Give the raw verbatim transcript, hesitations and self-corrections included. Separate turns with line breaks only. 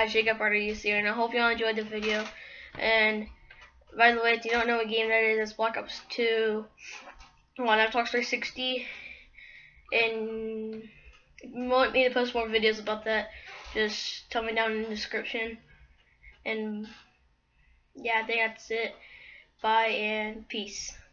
guys, Jacob Rodriguez here, and I hope you all enjoyed the video. And by the way, if you don't know what game that is, it's Black Ops two on Xbox three sixty. And if you want me to post more videos about that, just tell me down in the description. And yeah, I think that's it. Bye and peace.